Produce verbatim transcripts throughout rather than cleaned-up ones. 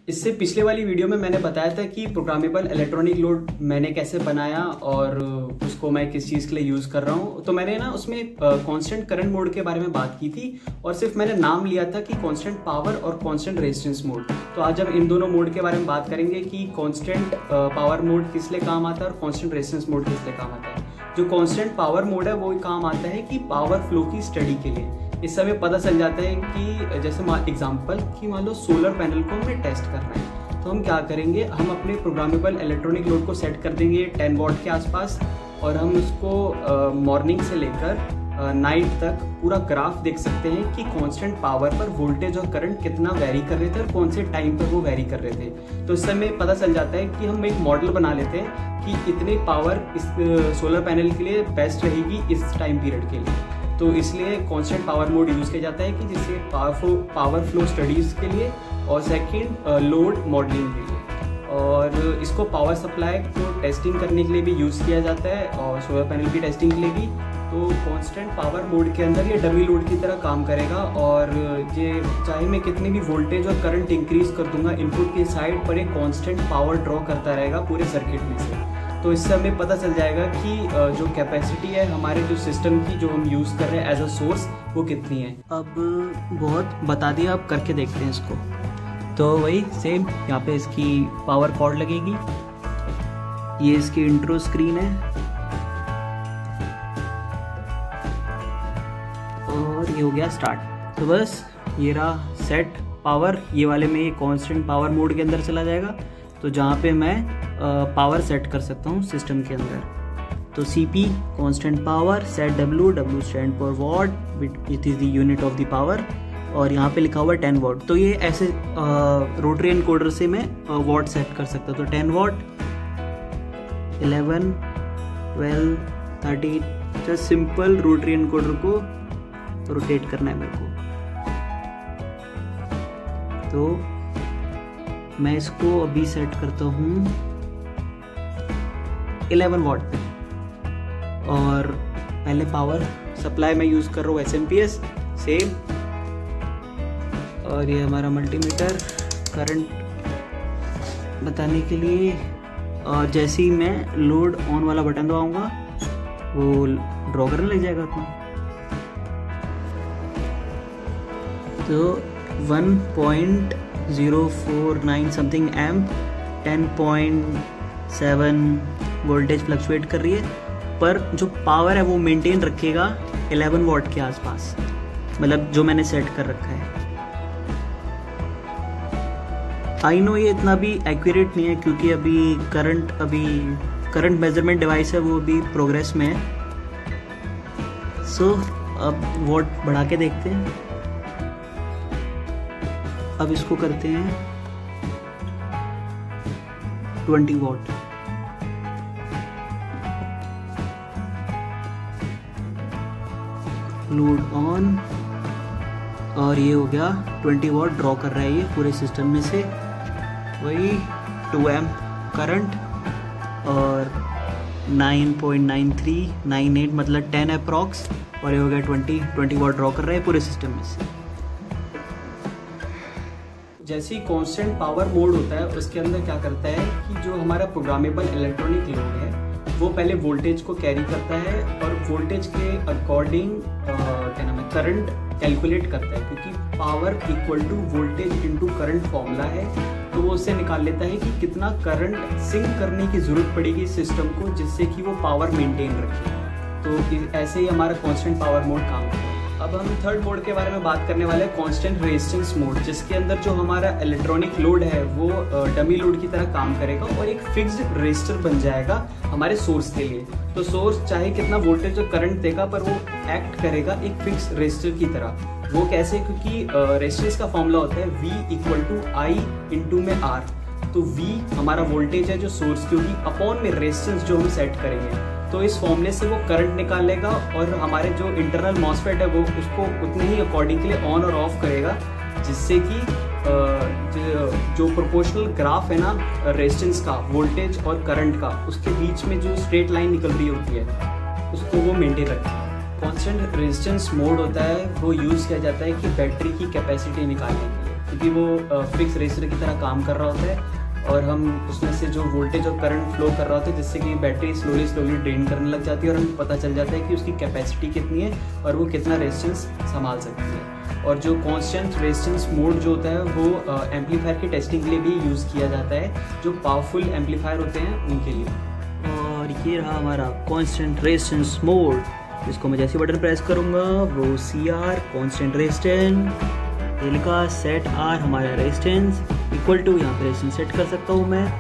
इससे पिछले वाली वीडियो में मैंने बताया था कि प्रोग्रामेबल इलेक्ट्रॉनिक लोड मैंने कैसे बनाया और उसको मैं किस चीज़ के लिए यूज़ कर रहा हूँ। तो मैंने ना उसमें कांस्टेंट करंट मोड के बारे में बात की थी और सिर्फ मैंने नाम लिया था कि कांस्टेंट पावर और कांस्टेंट रेजिस्टेंस मोड। तो आज हम इन दोनों मोड के बारे में बात करेंगे कि कांस्टेंट पावर मोड किस लिए काम आता है और कांस्टेंट रेजिस्टेंस मोड किस लिए काम आता है। जो कांस्टेंट पावर मोड है वो काम आता है कि पावर फ्लो की स्टडी के लिए। इस समय पता चल जाता है कि जैसे एग्जांपल कि मान लो सोलर पैनल को हमें टेस्ट करना है, तो हम क्या करेंगे, हम अपने प्रोग्रामेबल इलेक्ट्रॉनिक लोड को सेट कर देंगे टेन वॉट के आसपास और हम उसको मॉर्निंग से लेकर नाइट तक पूरा ग्राफ देख सकते हैं कि कांस्टेंट पावर पर वोल्टेज और करंट कितना वेरी कर रहे थे और कौन से टाइम पर वो वेरी कर रहे थे। तो इस समय पता चल जाता है कि हम एक मॉडल बना लेते हैं कि इतनी पावर इस सोलर पैनल के लिए बेस्ट रहेगी इस टाइम पीरियड के लिए। तो इसलिए कांस्टेंट पावर मोड यूज़ किया जाता है कि जिससे पावर पावर फ्लो स्टडीज़ के लिए और सेकंड लोड मॉडलिंग के लिए, और इसको पावर सप्लाई को टेस्टिंग करने के लिए भी यूज़ किया जाता है और सोलर पैनल की टेस्टिंग के लिए भी। तो कांस्टेंट पावर मोड के अंदर ये डमी लोड की तरह काम करेगा और ये चाहे मैं कितनी भी वोल्टेज और करंट इंक्रीज कर दूंगा इनपुट की साइड पर, एक कांस्टेंट पावर ड्रॉ करता रहेगा पूरे सर्किट में से। तो इससे हमें पता चल जाएगा कि जो कैपेसिटी है हमारे जो सिस्टम की जो हम यूज़ कर रहे हैं एज अ सोर्स वो कितनी है। अब बहुत बता दिया, अब करके देखते हैं इसको। तो वही सेम यहाँ पे इसकी पावर कॉर्ड लगेगी, ये इसकी इंट्रो स्क्रीन है और ये हो गया स्टार्ट। तो बस ये रहा सेट पावर, ये वाले में ये कांस्टेंट पावर मोड के अंदर चला जाएगा, तो जहाँ पे मैं पावर सेट कर सकता हूँ सिस्टम के अंदर। तो C P constant power set W, W stand for watt, it is the unit of the power, और यहाँ पे लिखा हुआ है टेन वॉट। तो ये ऐसे रोटरी एनकोडर से मैं वॉट सेट कर सकता हूँ। तो ten watt, eleven, twelve, thirty, just simple rotary encoder को रोटेट करना है मेरे को। तो मैं इसको अभी सेट करता हूँ इलेवन वॉट पे, और पहले पावर सप्लाई में यूज़ कर रहा हूँ S M P S same, और ये हमारा मल्टीमीटर करंट बताने के लिए। और जैसे ही मैं लोड ऑन वाला बटन दबाऊंगा वो ड्रॉ करने लग जाएगा अपना। तो one point zero four nine something amp, ten point seven voltage fluctuate कर रही है, पर जो पावर है वो मेंटेन रखेगा इलेवन वॉट के आसपास, मतलब जो मैंने सेट कर रखा है। आई नो ये इतना भी एक्यूरेट नहीं है क्योंकि अभी करंट अभी करंट मेजरमेंट डिवाइस है वो अभी प्रोग्रेस में है। सो so, अब वॉट बढ़ा के देखते हैं। अब इसको करते हैं ट्वेंटी वॉट। लोड ऑन, और ये हो गया ट्वेंटी वॉट ड्रॉ कर रहा है ये पूरे सिस्टम में से। वही टू एम्प करंट और nine point nine three nine eight मतलब टेन अप्रॉक्स, और ये हो गया ट्वेंटी ट्वेंटी वॉट ड्रॉ कर रहा है पूरे सिस्टम में से। जैसे ही कांस्टेंट पावर मोड होता है उसके अंदर क्या करता है कि जो हमारा प्रोग्रामेबल इलेक्ट्रॉनिक लोड है वो पहले वोल्टेज को कैरी करता है और वोल्टेज के अकॉर्डिंग क्या नाम है करंट कैलकुलेट करता है, क्योंकि power equal to voltage into current formula है। तो वो उससे निकाल लेता है कि कितना करंट सिंक करने की ज़रूरत पड़ेगी सिस्टम को जिससे कि वो पावर मेंटेन रखे। तो ऐसे ही हमारा कांस्टेंट पावर मोड काम करता है। अब हम थर्ड मोड के बारे में बात करने वाले हैं कांस्टेंट रेजिस्टेंस मोड, जिसके अंदर जो हमारा इलेक्ट्रॉनिक लोड है वो डमी लोड की तरह काम करेगा और एक फिक्स्ड रेजिस्टर बन जाएगा हमारे सोर्स के लिए। तो सोर्स चाहे कितना वोल्टेज और करंट देगा पर वो एक्ट करेगा एक फिक्स रेजिस्टर की तरह। वो कैसे, क्योंकि रेजिस्टेंस का फॉर्मूला होता है V equal to I into में आर। तो V हमारा वोल्टेज है जो सोर्स की होगी अपॉन में रेजिस्टेंस जो हम सेट करेंगे। तो इस फॉर्मूले से वो करंट निकाल लेगा और हमारे जो इंटरनल मॉसफेट है वो उसको उतने ही अकॉर्डिंगली ऑन और ऑफ करेगा, जिससे कि जो प्रोपोर्शनल ग्राफ है ना रेजिस्टेंस का, वोल्टेज और करंट का, उसके बीच में जो स्ट्रेट लाइन निकल रही होती है उसको वो मेंटेन रखेगा। कांस्टेंट रेजिस्टेंस मोड होता है वो यूज़ किया जाता है कि बैटरी की कैपेसिटी निकालने के लिए। क्योंकि वो फिक्स रेजिस्टर की तरह काम कर रहा होता है और हम उसमें से जो वोल्टेज और करंट फ्लो कर रहा होता है जिससे कि बैटरी स्लोली स्लोली ड्रेन करने लग जाती है और हमें पता चल जाता है कि उसकी कैपेसिटी कितनी है और वो कितना रेजिस्टेंस संभाल सकती है। और जो कांस्टेंट रेजिस्टेंस मोड जो होता है वो एम्पलीफायर की टेस्टिंग के लिए भी यूज़ किया जाता है, जो पावरफुल एम्पलीफायर होते हैं उनके लिए। और ये रहा हमारा कांस्टेंट रेजिस्टेंस मोड, इसको मैं जैसे बटन प्रेस करूँगा वो सी आर कांस्टेंट रेजिस्टेंस ये लिखा, सेट आर हमारा रेजिस्टेंस इक्वल टू, यहाँ पे रेजिस्टेंस सेट कर सकता हूँ मैं।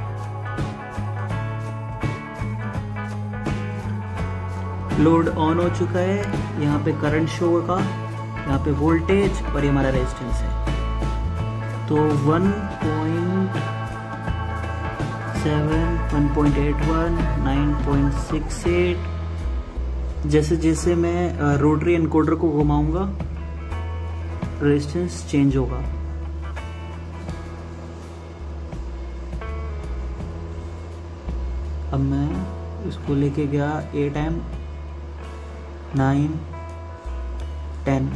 लोड ऑन हो चुका है, यहाँ पे करंट शो होगा, यहाँ पे वोल्टेज और ये हमारा रेजिस्टेंस है। तो one point seven, one point eight one, nine point six eight, जैसे जैसे मैं रोटरी एनकोडर को घुमाऊंगा रेजिस्टेंस चेंज होगा। अब मैं इसको लेके गया एट एम, नाइन, टेन,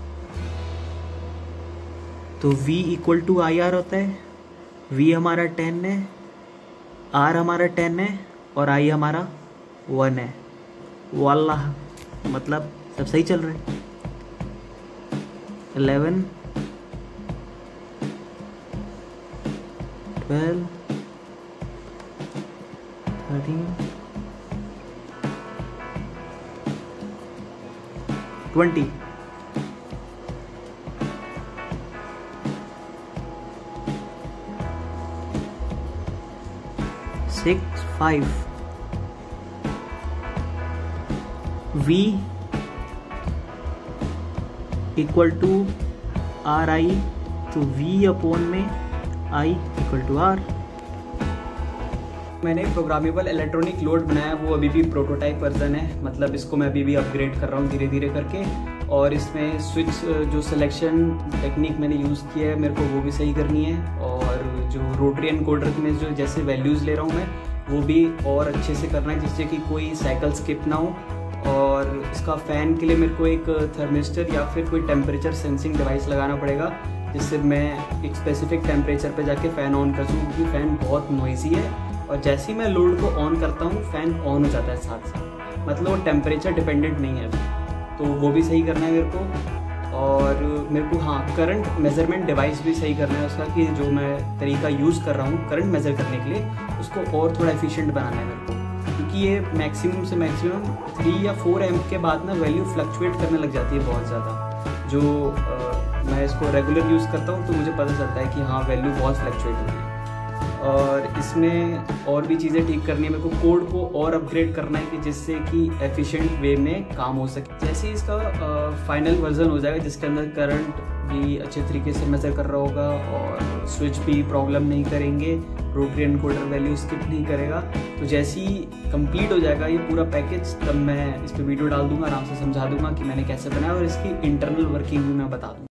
तो V equal to I R होता है। V हमारा टेन है, R हमारा टेन है और I हमारा वन है। वाल्लाह, मतलब सब सही चल रहा है। Eleven, twelve, thirteen, twenty, six, five, V equal to R I, तो V अपोन में I इक्वल टू आर। मैंने प्रोग्रामेबल इलेक्ट्रॉनिक लोड बनाया, वो अभी भी प्रोटोटाइप वर्जन है, मतलब इसको मैं अभी भी अपग्रेड कर रहा हूँ धीरे धीरे करके। और इसमें स्विच जो सिलेक्शन टेक्निक मैंने यूज़ किया है मेरे को वो भी सही करनी है, और जो रोटरी एनकोडर में जो जैसे वैल्यूज़ ले रहा हूँ मैं वो भी और अच्छे से करना है जिससे कि कोई साइकिल स्किप ना हो। और इसका फ़ैन के लिए मेरे को एक थर्मिस्टर या फिर कोई टेम्परेचर सेंसिंग डिवाइस लगाना पड़ेगा जिससे मैं एक स्पेसिफिक टेम्परेचर पे जाके फ़ैन ऑन कर सकूँ, क्योंकि फ़ैन बहुत नॉइज़ी है और जैसे ही मैं लोड को ऑन करता हूँ फ़ैन ऑन हो जाता है साथ साथ, मतलब वो टेम्परेचर डिपेंडेंट नहीं है अभी, तो वो भी सही करना है मेरे को। और मेरे को हाँ करंट मेज़रमेंट डिवाइस भी सही करना है उसका, कि जो मैं तरीका यूज़ कर रहा हूँ करंट मेज़र करने के लिए उसको और थोड़ा एफिशिएंट बनाना है मेरे को, क्योंकि ये मैक्सिमम से मैक्सिमम थ्री या फोर एम्प के बाद ना वैल्यू फ्लक्चुएट करने लग जाती है बहुत ज़्यादा। जो आ, मैं इसको रेगुलर यूज़ करता हूँ तो मुझे पता चलता है कि हाँ वैल्यू बहुत फ्लक्चुएट हो रही है। और इसमें और भी चीज़ें ठीक करनी है मेरे को, कोड को और अपग्रेड करना है कि जिससे कि एफिशिएंट वे में काम हो सके। जैसे ही इसका फाइनल वर्जन हो जाएगा जिसके अंदर करंट भी अच्छे तरीके से मेजर कर रहा होगा और स्विच भी प्रॉब्लम नहीं करेंगे, रोटरी एनकोडर वैल्यू स्किप नहीं करेगा, तो जैसे ही कंप्लीट हो जाएगा ये पूरा पैकेज तब मैं इस पर वीडियो डाल दूंगा, आराम से समझा दूंगा कि मैंने कैसे बनाया और इसकी इंटरनल वर्किंग भी मैं बता दूंगा।